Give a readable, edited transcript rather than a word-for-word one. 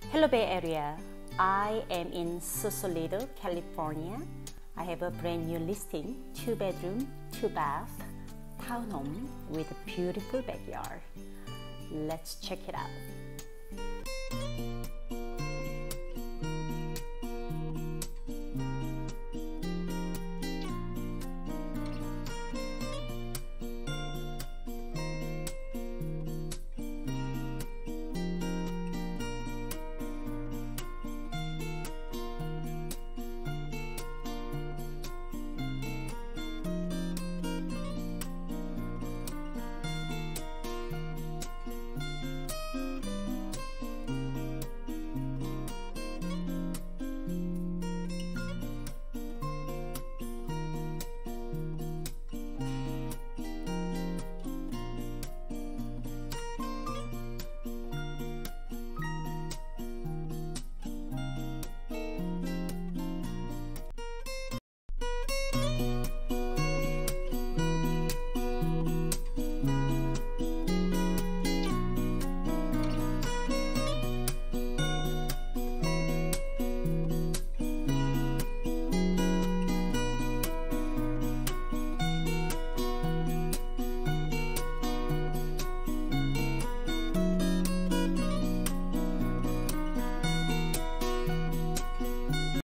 Hello Bay Area, I am in Sausalito, California. I have a brand new listing, 2-bedroom, 2-bath, townhome with a beautiful backyard. Let's check it out.